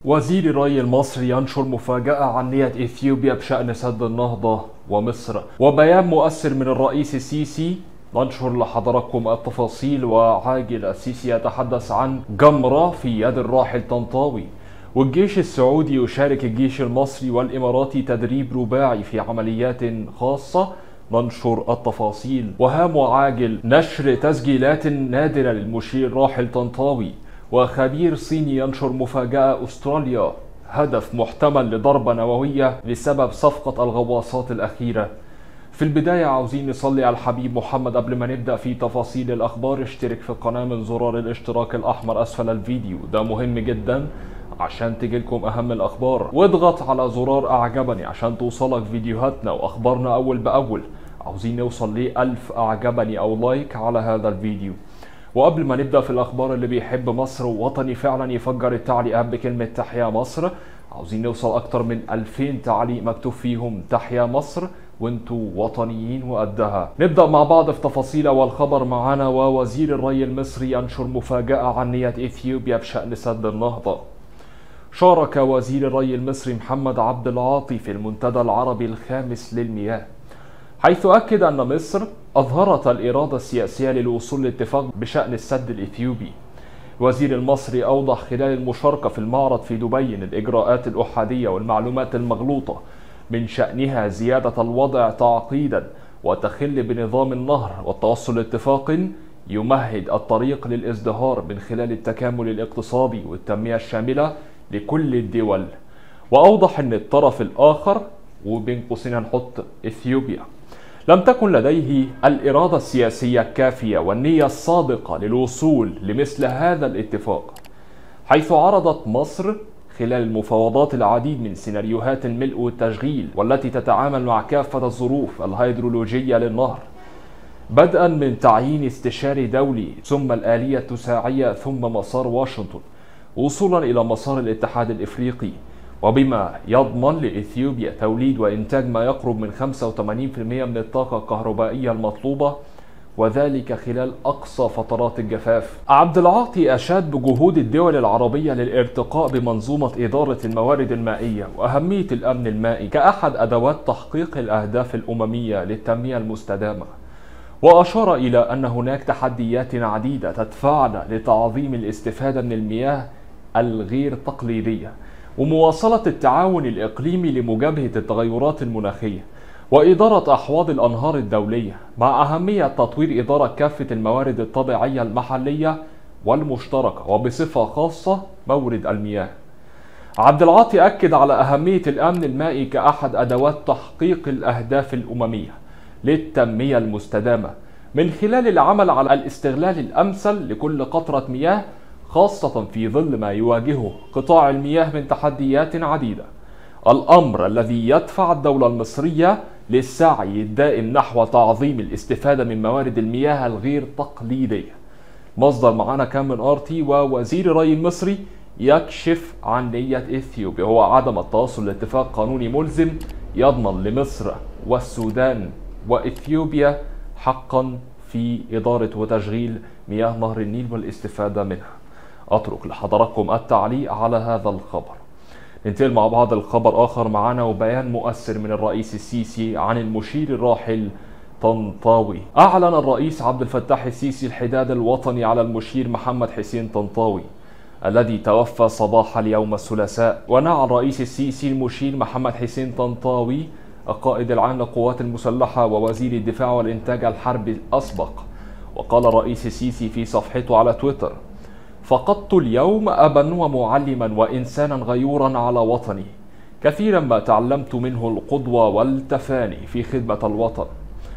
وزير الري المصري ينشر مفاجأة عن نية إثيوبيا بشأن سد النهضة ومصر، وبيان مؤثر من الرئيس السيسي. ننشر لحضراتكم التفاصيل. وعاجل السيسي يتحدث عن جمرة في يد الراحل طنطاوي، والجيش السعودي يشارك الجيش المصري والإماراتي تدريب رباعي في عمليات خاصة. ننشر التفاصيل. وهام وعاجل نشر تسجيلات نادرة للمشير الراحل طنطاوي، وخبير صيني ينشر مفاجأة أستراليا هدف محتمل لضربة نووية بسبب صفقة الغواصات الأخيرة. في البداية عاوزين نصلي على الحبيب محمد. قبل ما نبدأ في تفاصيل الأخبار اشترك في القناة من زرار الاشتراك الأحمر أسفل الفيديو، ده مهم جدا عشان تجيلكم أهم الأخبار، واضغط على زرار أعجبني عشان توصلك فيديوهاتنا وأخبارنا أول بأول. عاوزين نوصل ل 1000 أعجبني أو لايك على هذا الفيديو. وقبل ما نبدأ في الأخبار، اللي بيحب مصر ووطني فعلا يفجر التعليقات بكلمة تحيا مصر. عاوزين نوصل أكتر من 2000 تعليق مكتوب فيهم تحيا مصر وانتوا وطنيين وقدها. نبدأ مع بعض في تفاصيل. أول خبر معانا، ووزير الري المصري ينشر مفاجأة عن نية إثيوبيا بشأن سد النهضة. شارك وزير الري المصري محمد عبد العاطي في المنتدى العربي الخامس للمياه، حيث أكد أن مصر أظهرت الإرادة السياسية للوصول لاتفاق بشأن السد الإثيوبي. الوزير المصري أوضح خلال المشاركة في المعرض في دبي أن الإجراءات الأحادية والمعلومات المغلوطة من شأنها زيادة الوضع تعقيدا وتخل بنظام النهر، والتوصل لاتفاق يمهد الطريق للازدهار من خلال التكامل الاقتصادي والتنمية الشاملة لكل الدول. وأوضح أن الطرف الآخر، وبين قوسين هنحط إثيوبيا، لم تكن لديه الإرادة السياسية الكافية والنية الصادقة للوصول لمثل هذا الاتفاق، حيث عرضت مصر خلال المفاوضات العديد من سيناريوهات الملء والتشغيل والتي تتعامل مع كافة الظروف الهيدرولوجية للنهر، بدءا من تعيين استشاري دولي ثم الآلية التساعية ثم مسار واشنطن وصولا إلى مسار الاتحاد الإفريقي، وبما يضمن لإثيوبيا توليد وإنتاج ما يقرب من 85% من الطاقة الكهربائية المطلوبة، وذلك خلال أقصى فترات الجفاف. عبد العاطي أشاد بجهود الدول العربية للارتقاء بمنظومة إدارة الموارد المائية وأهمية الأمن المائي كأحد أدوات تحقيق الأهداف الأممية للتنمية المستدامة، وأشار إلى أن هناك تحديات عديدة تدفعنا لتعظيم الاستفادة من المياه الغير تقليدية ومواصلة التعاون الإقليمي لمجابهة التغيرات المناخية وإدارة أحواض الأنهار الدولية، مع أهمية تطوير إدارة كافة الموارد الطبيعية المحلية والمشتركة وبصفة خاصة مورد المياه. عبد العاطي أكد على أهمية الأمن المائي كأحد أدوات تحقيق الأهداف الأممية للتنمية المستدامة من خلال العمل على الاستغلال الأمثل لكل قطرة مياه، خاصة في ظل ما يواجهه قطاع المياه من تحديات عديدة، الأمر الذي يدفع الدولة المصرية للسعي الدائم نحو تعظيم الاستفادة من موارد المياه الغير تقليدية. مصدر معانا كان من RT. ووزير الري المصري يكشف عن نية إثيوبيا هو عدم التوصل لاتفاق قانوني ملزم يضمن لمصر والسودان وإثيوبيا حقا في إدارة وتشغيل مياه نهر النيل والاستفادة منها. أترك لحضراتكم التعليق على هذا الخبر. ننتقل مع بعض الخبر آخر معنا، وبيان مؤثر من الرئيس السيسي عن المشير الراحل طنطاوي. أعلن الرئيس عبد الفتاح السيسي الحداد الوطني على المشير محمد حسين طنطاوي الذي توفى صباح اليوم الثلاثاء. ونعى الرئيس السيسي المشير محمد حسين طنطاوي القائد العام للقوات المسلحة ووزير الدفاع والإنتاج الحربي الأسبق. وقال الرئيس السيسي في صفحته على تويتر: فقدت اليوم أبا ومعلما وإنسانا غيورا على وطني، كثيرا ما تعلمت منه القدوة والتفاني في خدمة الوطن.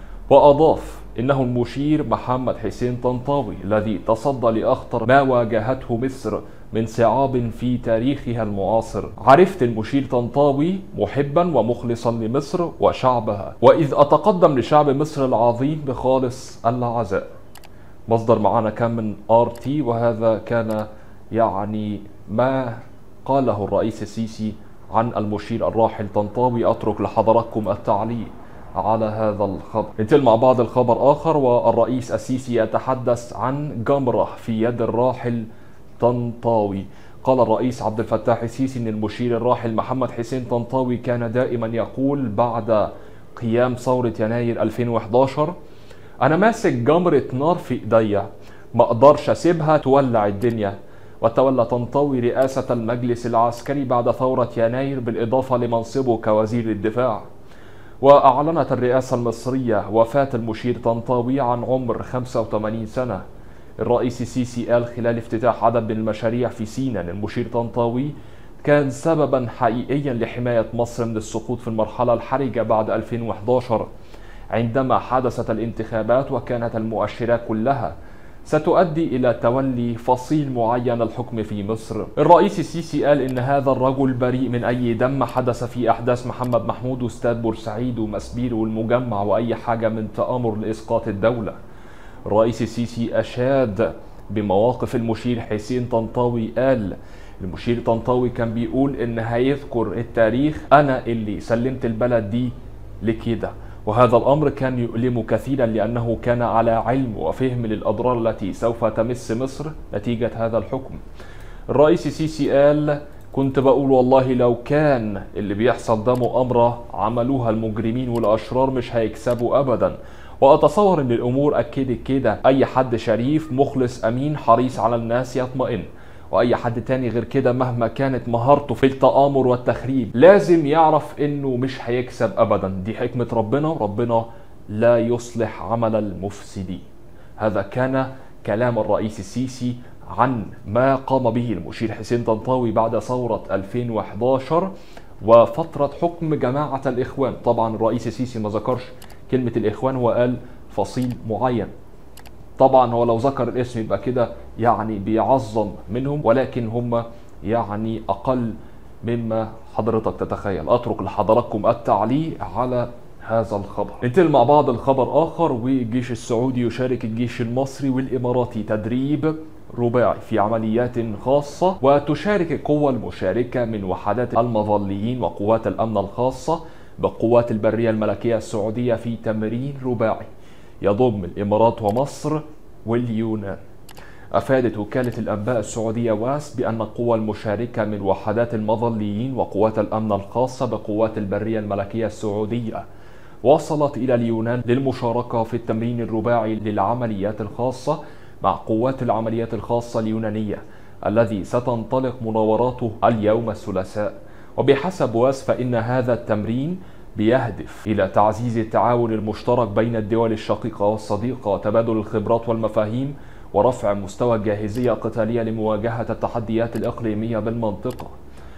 وأضاف: إنه المشير محمد حسين طنطاوي الذي تصدى لأخطر ما واجهته مصر من صعاب في تاريخها المعاصر. عرفت المشير طنطاوي محبا ومخلصا لمصر وشعبها، وإذ أتقدم لشعب مصر العظيم بخالص العزاء. مصدر معنا كان من RT. وهذا كان يعني ما قاله الرئيس السيسي عن المشير الراحل طنطاوي. أترك لحضراتكم التعليق على هذا الخبر. ننتقل مع بعض الخبر آخر، والرئيس السيسي يتحدث عن جمرة في يد الراحل طنطاوي. قال الرئيس عبد الفتاح السيسي أن المشير الراحل محمد حسين طنطاوي كان دائما يقول بعد قيام ثورة يناير 2011: أنا ماسك جمرة نار في إيديا، ما أقدرش أسيبها تولع الدنيا. وتولى طنطاوي رئاسة المجلس العسكري بعد ثورة يناير بالإضافة لمنصبه كوزير الدفاع. وأعلنت الرئاسة المصرية وفاة المشير طنطاوي عن عمر 85 سنة. الرئيس السيسي قال خلال افتتاح عدد من المشاريع في سيناء أن المشير طنطاوي كان سببا حقيقيا لحماية مصر من السقوط في المرحلة الحرجة بعد 2011 عندما حدثت الانتخابات، وكانت المؤشرات كلها ستؤدي إلى تولي فصيل معين الحكم في مصر. الرئيس السيسي قال إن هذا الرجل بريء من أي دم حدث في أحداث محمد محمود واستاد بورسعيد ومسبير والمجمع وأي حاجة من تآمر لإسقاط الدولة. الرئيس السيسي أشاد بمواقف المشير حسين طنطاوي، قال المشير طنطاوي كان بيقول إن هيذكر التاريخ أنا اللي سلمت البلد دي لكده، وهذا الأمر كان يؤلم كثيرا لأنه كان على علم وفهم للأضرار التي سوف تمس مصر نتيجة هذا الحكم. الرئيس السيسي قال كنت بقول والله لو كان اللي بيحصل ده مؤامرة عملوها المجرمين والأشرار مش هيكسبوا أبدا، وأتصور أن الأمور أكدت كده. أي حد شريف مخلص أمين حريص على الناس يطمئن، واي حد تاني غير كده مهما كانت مهارته في التآمر والتخريب لازم يعرف انه مش هيكسب ابدا. دي حكمة ربنا، ربنا لا يصلح عمل المفسدين. هذا كان كلام الرئيس السيسي عن ما قام به المشير حسين طنطاوي بعد ثورة 2011 وفترة حكم جماعة الإخوان. طبعا الرئيس السيسي ما ذكرش كلمة الإخوان، هو قال فصيل معين. طبعا هو لو ذكر الاسم يبقى كده يعني بيعظم منهم، ولكن هم يعني أقل مما حضرتك تتخيل. أترك لحضراتكم التعليق على هذا الخبر. ننتقل مع بعض الخبر آخر. والجيش السعودي يشارك الجيش المصري والإماراتي تدريب رباعي في عمليات خاصة، وتشارك القوة المشاركة من وحدات المظليين وقوات الأمن الخاصة بقوات البرية الملكية السعودية في تمرين رباعي يضم الإمارات ومصر واليونان. أفادت وكالة الأنباء السعودية واس بأن القوى المشاركة من وحدات المظليين وقوات الأمن الخاصة بقوات البرية الملكية السعودية وصلت إلى اليونان للمشاركة في التمرين الرباعي للعمليات الخاصة مع قوات العمليات الخاصة اليونانية الذي ستنطلق مناوراته اليوم الثلاثاء. وبحسب واس فإن هذا التمرين بيهدف إلى تعزيز التعاون المشترك بين الدول الشقيقة والصديقة وتبادل الخبرات والمفاهيم ورفع مستوى الجاهزية القتالية لمواجهة التحديات الإقليمية بالمنطقة.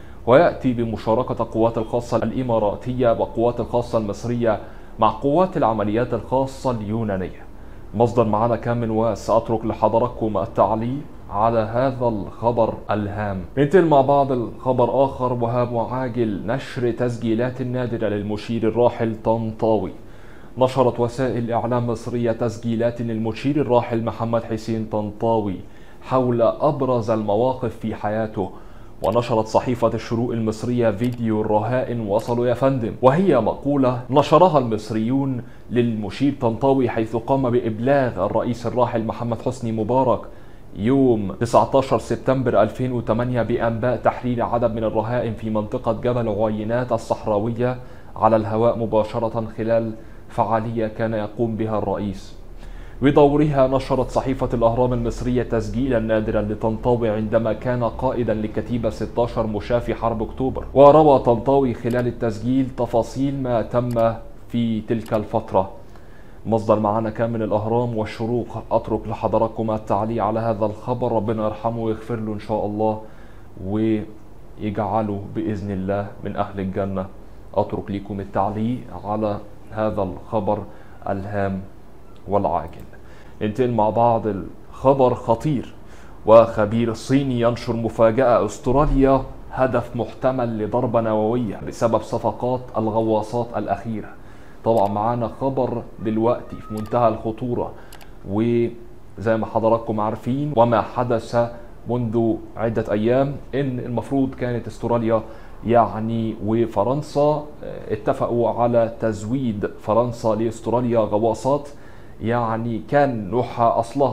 ويأتي بمشاركة القوات الخاصة الإماراتية والقوات الخاصة المصرية مع قوات العمليات الخاصة اليونانية. مصدر معنا كان من واس. سأترك لحضراتكم التعليق على هذا الخبر الهام. ننتقل مع بعض الخبر آخر، وهو معاجل نشر تسجيلات نادرة للمشير الراحل طنطاوي. نشرت وسائل الإعلام مصرية تسجيلات للمشير الراحل محمد حسين طنطاوي حول أبرز المواقف في حياته. ونشرت صحيفة الشروق المصرية فيديو الرهائن وصلوا يا فندم، وهي مقولة نشرها المصريون للمشير طنطاوي حيث قام بإبلاغ الرئيس الراحل محمد حسني مبارك يوم 19 سبتمبر 2008 بأنباء تحرير عدد من الرهائن في منطقة جبل عوينات الصحراوية على الهواء مباشرة خلال فعالية كان يقوم بها الرئيس. بدورها نشرت صحيفة الأهرام المصرية تسجيلا نادرا لطنطاوي عندما كان قائدا لكتيبة 16 مشاة في حرب أكتوبر. وروى طنطاوي خلال التسجيل تفاصيل ما تم في تلك الفترة. مصدر معنا كان من الأهرام والشروق. أترك لحضراتكم التعليق على هذا الخبر. ربنا يرحمه ويغفر له إن شاء الله ويجعله بإذن الله من أهل الجنة. أترك لكم التعليق على هذا الخبر الهام والعاجل. ننتقل مع بعض الخبر خطير. وخبير صيني ينشر مفاجأة: أستراليا هدف محتمل لضربة نووية بسبب صفقات الغواصات الأخيرة. طبعا معانا خبر دلوقتي في منتهى الخطورة، وزي ما حضراتكم عارفين وما حدث منذ عدة أيام إن المفروض كانت أستراليا يعني وفرنسا اتفقوا على تزويد فرنسا لأستراليا غواصات يعني كان نوعها أصلها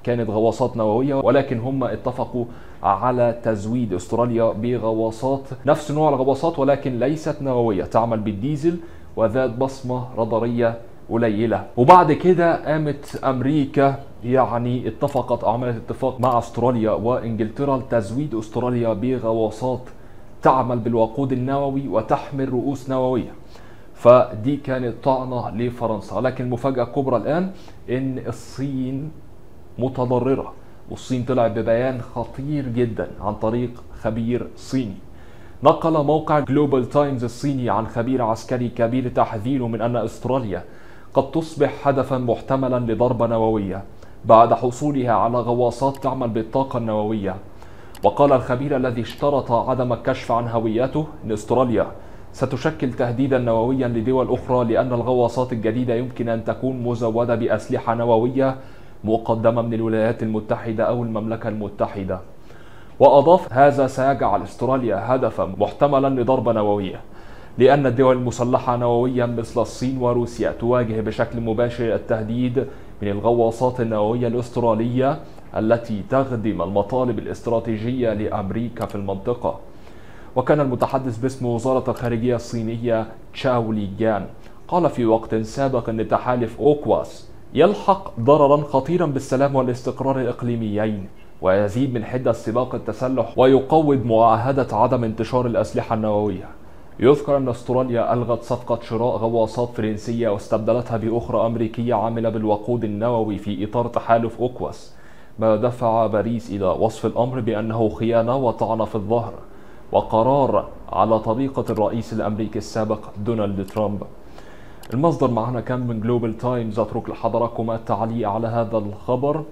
كانت غواصات نووية، ولكن هم اتفقوا على تزويد استراليا بغواصات نفس نوع الغواصات ولكن ليست نووية، تعمل بالديزل وذات بصمة رادارية قليلة. وبعد كده قامت أمريكا يعني اتفقت أو عملت اتفاق مع استراليا وإنجلترا لتزويد استراليا بغواصات تعمل بالوقود النووي وتحمل رؤوس نووية. فدي كانت طعنة لفرنسا، لكن المفاجأة الكبرى الآن إن الصين متضررة، والصين طلع ببيان خطير جدا عن طريق خبير صيني. نقل موقع جلوبال تايمز الصيني عن خبير عسكري كبير تحذيره من أن استراليا قد تصبح هدفا محتملا لضربة نووية بعد حصولها على غواصات تعمل بالطاقة النووية. وقال الخبير الذي اشترط عدم الكشف عن هويته أن استراليا ستشكل تهديدا نوويا لدول أخرى، لأن الغواصات الجديدة يمكن أن تكون مزودة بأسلحة نووية مقدمة من الولايات المتحدة أو المملكة المتحدة. وأضاف هذا سيجعل استراليا هدفا محتملا لضربة نووية، لأن الدول المسلحة نوويا مثل الصين وروسيا تواجه بشكل مباشر التهديد من الغواصات النووية الأسترالية التي تخدم المطالب الاستراتيجية لأمريكا في المنطقة. وكان المتحدث باسم وزارة الخارجية الصينية تشاو ليجان قال في وقت سابق أن تحالف أوكواس يلحق ضررا خطيرا بالسلام والاستقرار الإقليميين، ويزيد من حدة سباق التسلح ويقوض معاهدة عدم انتشار الأسلحة النووية. يذكر أن استراليا ألغت صفقة شراء غواصات فرنسية واستبدلتها بأخرى أمريكية عاملة بالوقود النووي في إطار تحالف أوكواس، ما دفع باريس إلى وصف الأمر بأنه خيانة وطعن في الظهر وقرار على طريقة الرئيس الأمريكي السابق دونالد ترامب. المصدر معنا كان من جلوبال تايمز. أترك لحضراتكم التعليق على هذا الخبر،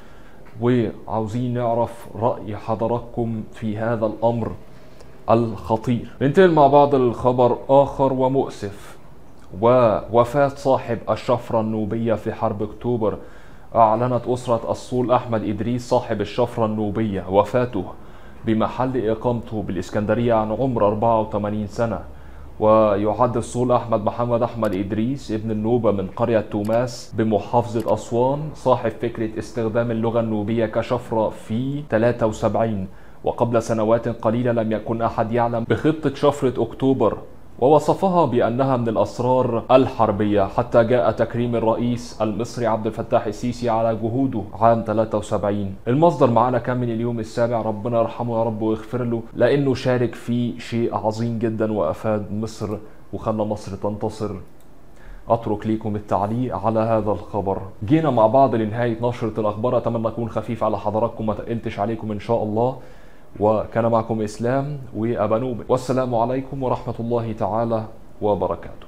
وعاوزين نعرف رأي حضراتكم في هذا الأمر الخطير. ننتقل مع بعض الخبر آخر ومؤسف، ووفاة صاحب الشفرة النوبية في حرب أكتوبر. أعلنت أسرة الصول أحمد إدريس صاحب الشفرة النوبية وفاته بمحل إقامته بالإسكندرية عن عمر 84 سنة. ويعد الصول محمد أحمد إدريس ابن النوبة من قرية توماس بمحافظة أسوان صاحب فكرة استخدام اللغة النوبية كشفرة في 73، وقبل سنوات قليلة لم يكن أحد يعلم بخطة شفرة أكتوبر، ووصفها بأنها من الأسرار الحربية، حتى جاء تكريم الرئيس المصري عبد الفتاح السيسي على جهوده عام 73. المصدر معنا كان من اليوم السابع، ربنا يرحمه يا رب ويغفر له، لأنه شارك في شيء عظيم جدا وأفاد مصر وخلى مصر تنتصر. أترك لكم التعليق على هذا الخبر. جينا مع بعض لنهاية نشرة الأخبار، أتمنى أكون خفيف على حضراتكم ما تقلتش عليكم إن شاء الله. وكان معكم إسلام وأبا نوبل، والسلام عليكم ورحمة الله تعالى وبركاته.